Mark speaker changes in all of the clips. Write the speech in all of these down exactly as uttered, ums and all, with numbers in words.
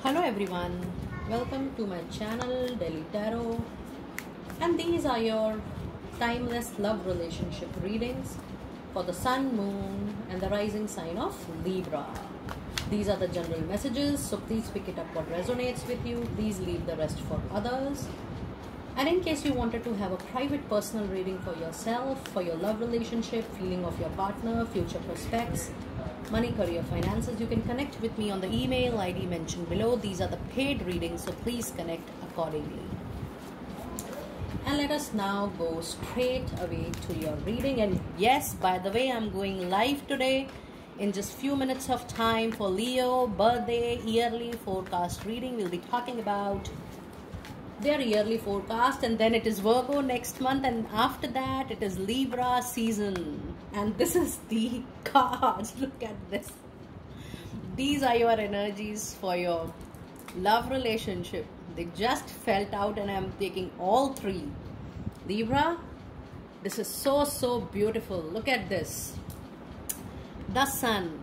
Speaker 1: Hello everyone, welcome to my channel Daily Tarot, and these are your timeless love relationship readings for the Sun, Moon and the rising sign of Libra. These are the general messages, so please pick it up what resonates with you. Please leave the rest for others. And in case you wanted to have a private personal reading for yourself, for your love relationship, feeling of your partner, future prospects, money, career, finances, you can connect with me on the email I D mentioned below. These are the paid readings, so please connect accordingly. And let us now go straight away to your reading. And yes, by the way, I'm going live today in just few minutes of time for Leo birthday yearly forecast reading. We'll be talking about their yearly forecast, and then it is Virgo next month, and after that it is Libra season. And this is the cards. Look at this. These are your energies for your love relationship. They just felt out, and I'm taking all three. Libra, this is so so beautiful. Look at this. The Sun.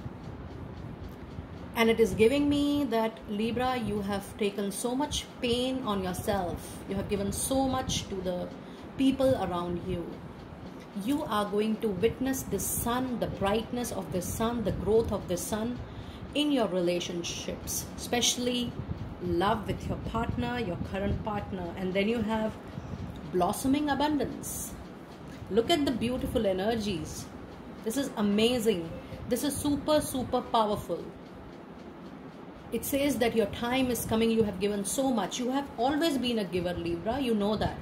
Speaker 1: And it is giving me that, Libra, you have taken so much pain on yourself. You have given so much to the people around you. You are going to witness the sun, the brightness of the sun, the growth of the sun in your relationships, especially love with your partner, your current partner. And then you have blossoming abundance. Look at the beautiful energies. This is amazing. This is super, super powerful. It says that your time is coming. You have given so much. You have always been a giver, Libra. You know that.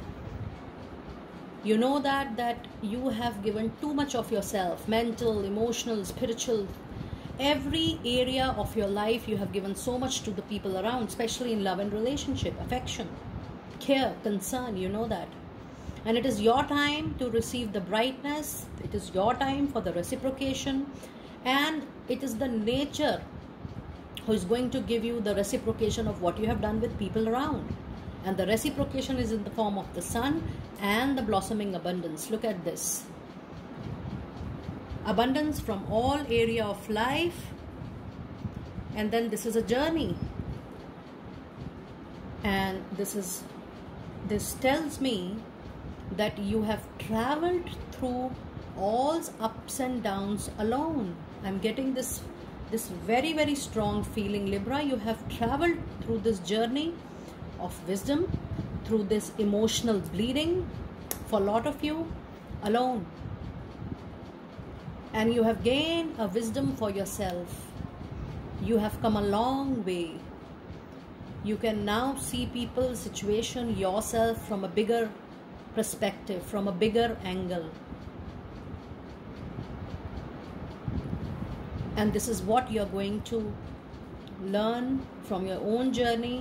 Speaker 1: You know that, that you have given too much of yourself. Mental, emotional, spiritual. Every area of your life you have given so much to the people around, especially in love and relationship, affection, care, concern. You know that. And it is your time to receive the brightness. It is your time for the reciprocation. And it is the nature who is going to give you the reciprocation of what you have done with people around. And the reciprocation is in the form of the sun and the blossoming abundance. Look at this. Abundance from all area of life. And then this is a journey. And this is, this tells me that you have traveled through all ups and downs alone. I'm getting this This very, very strong feeling, Libra. You have traveled through this journey of wisdom, through this emotional bleeding, for a lot of you, alone. And you have gained a wisdom for yourself. You have come a long way. You can now see people, situation, yourself from a bigger perspective, from a bigger angle. And this is what you're going to learn from your own journey.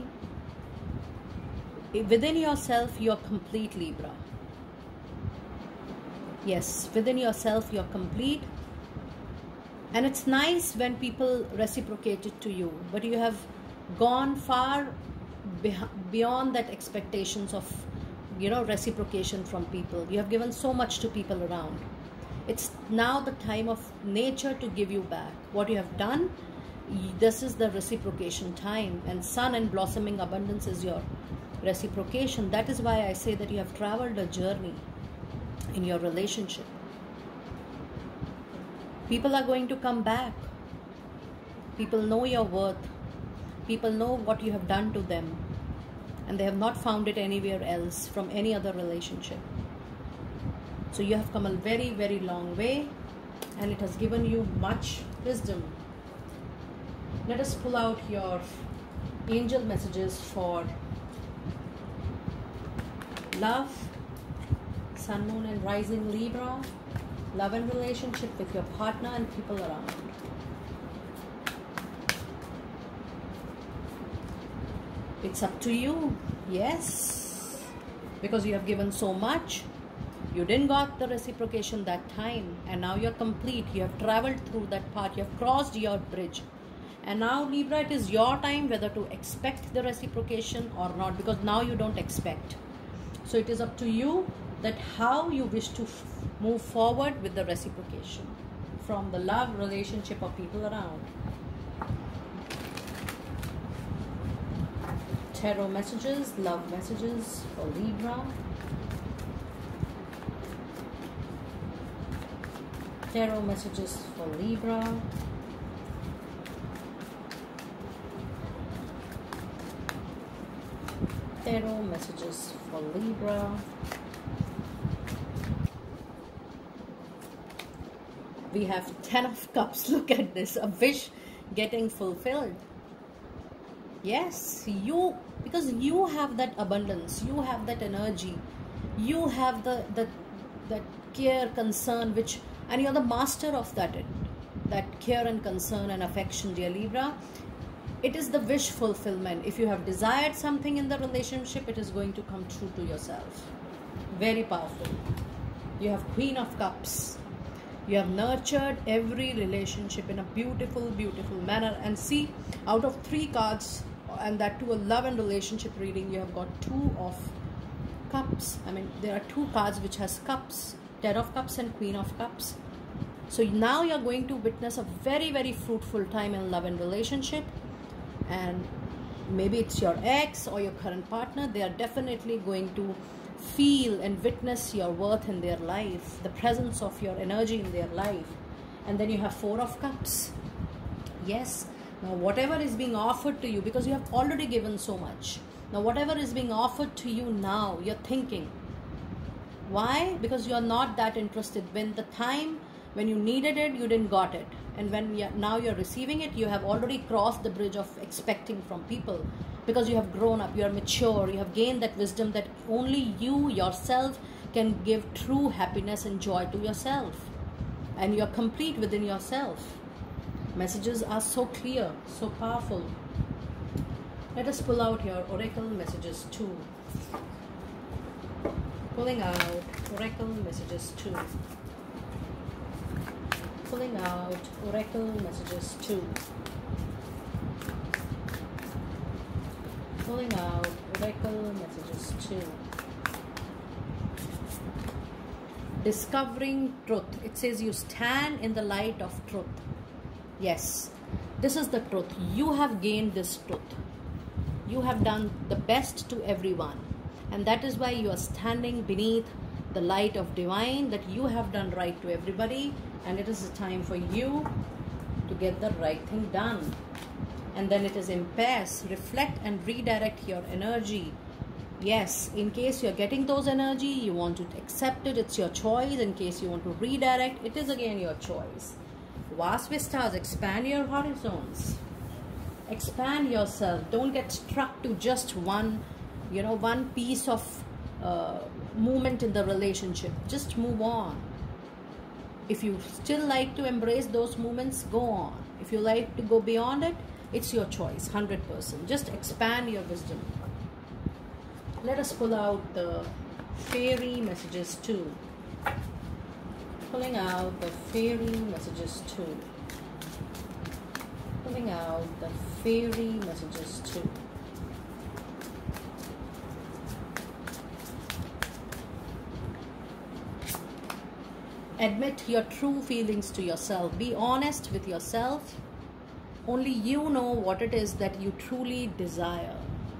Speaker 1: Within yourself, you're complete, Libra. Yes, within yourself, you're complete. And it's nice when people reciprocate it to you. But you have gone far beyond that expectations of, you know, reciprocation from people. You have given so much to people around. It's now the time of nature to give you back. What you have done, this is the reciprocation time. And sun and blossoming abundance is your reciprocation. That is why I say that you have traveled a journey in your relationship. People are going to come back. People know your worth. People know what you have done to them. And they have not found it anywhere else from any other relationship. So you have come a very, very long way, and it has given you much wisdom. Let us pull out your angel messages for love, sun, moon and rising Libra, love and relationship with your partner and people around. It's up to you. Yes, because you have given so much. You didn't got the reciprocation that time, and now you're complete. You have traveled through that part. You have crossed your bridge. And now, Libra, it is your time whether to expect the reciprocation or not, because now you don't expect. So it is up to you that how you wish to move forward with the reciprocation from the love relationship of people around. Tarot messages, love messages for Libra. Tarot messages for Libra. Tarot messages for Libra. We have Ten of Cups. Look at this. A wish getting fulfilled. Yes, you, because you have that abundance, you have that energy, you have the the that care, concern, which, and you're the master of that that care and concern and affection, dear Libra. It is the wish fulfillment. If you have desired something in the relationship, it is going to come true to yourself. Very powerful. You have Queen of Cups. You have nurtured every relationship in a beautiful, beautiful manner. And see, out of three cards, and that to a love and relationship reading, you have got Two of Cups. I mean, there are two cards which has cups, Ten of Cups and Queen of Cups. So now you're going to witness a very, very fruitful time in love and relationship. And maybe it's your ex or your current partner. They are definitely going to feel and witness your worth in their life, the presence of your energy in their life. And then you have Four of Cups. Yes, now whatever is being offered to you, because you have already given so much, now whatever is being offered to you now, you're thinking, why? Because you're not that interested. When the time when you needed it, you didn't got it, and when you're, now you're receiving it, you have already crossed the bridge of expecting from people. Because you have grown up, you are mature, you have gained that wisdom that only you yourself can give true happiness and joy to yourself. And you are complete within yourself. Messages are so clear, so powerful. Let us pull out your Oracle messages too. Pulling out Oracle messages too. Pulling out Oracle messages too. Pulling out Oracle messages too. Discovering truth. It says you stand in the light of truth. Yes, this is the truth. You have gained this truth. You have done the best to everyone. And that is why you are standing beneath the light of divine, that you have done right to everybody. And it is a time for you to get the right thing done. And then it is impasse, reflect and redirect your energy. Yes, in case you're getting those energy, you want to accept it, it's your choice. In case you want to redirect, it is again your choice. Vast vistas, expand your horizons. Expand yourself. Don't get stuck to just one, you know, one piece of uh, movement in the relationship. Just move on. If you still like to embrace those moments, go on. If you like to go beyond it, it's your choice, one hundred percent. Just expand your wisdom. Let us pull out the fairy messages too. Pulling out the fairy messages too. Pulling out the fairy messages too. Admit your true feelings to yourself. Be honest with yourself. Only you know what it is that you truly desire.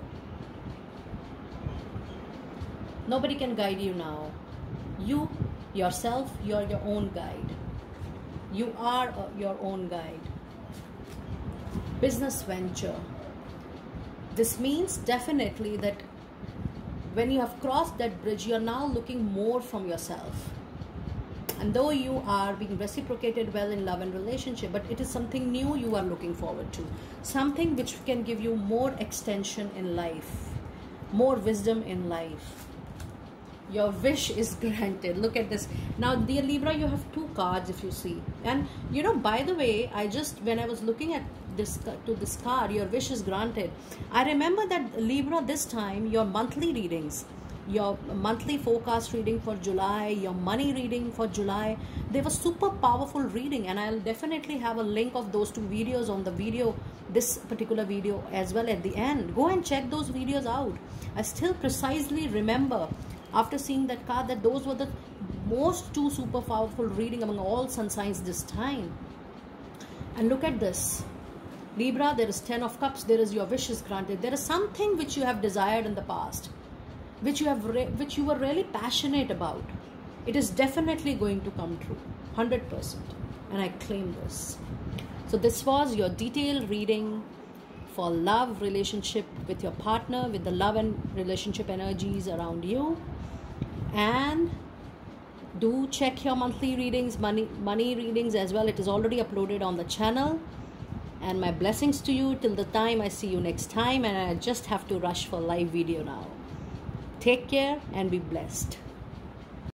Speaker 1: Nobody can guide you now. You, yourself, you are your own guide. You are uh, your own guide. Business venture. This means definitely that when you have crossed that bridge, you are now looking more from yourself. And though you are being reciprocated well in love and relationship, but it is something new you are looking forward to. Something which can give you more extension in life, more wisdom in life. Your wish is granted. Look at this. Now, dear Libra, you have two cards if you see. And you know, by the way, I just, when I was looking at this, to this card, your wish is granted. I remember that Libra, this time, your monthly readings, your monthly forecast reading for July, your money reading for July, they were super powerful reading, and I'll definitely have a link of those two videos on the video, this particular video as well at the end. Go and check those videos out. I still precisely remember after seeing that card that those were the most two super powerful reading among all sun signs this time. And look at this. Libra, there is ten of cups. There is your wishes granted. There is something which you have desired in the past, which you have which you were really passionate about. It is definitely going to come true, one hundred percent. And I claim this. So this was your detailed reading for love, relationship with your partner, with the love and relationship energies around you. And do check your monthly readings, money money readings as well. It is already uploaded on the channel. And my blessings to you till the time I see you next time. And I just have to rush for live video now. Take care and be blessed.